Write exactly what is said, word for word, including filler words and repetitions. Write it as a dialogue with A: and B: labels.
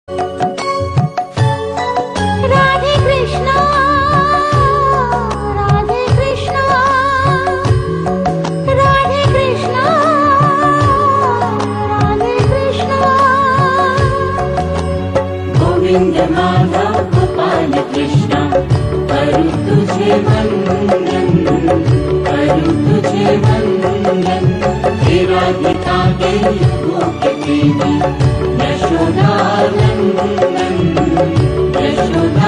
A: राधे कृष्णा राधे कृष्णा राधे कृष्णा राधे कृष्णा।
B: गोविंद माधव गोपाल कृष्णा करूं तुझे वंदन, करूं तुझे वंदन। हे राधिका तेरी गोप देवी यशोदा नंदन, यशोदा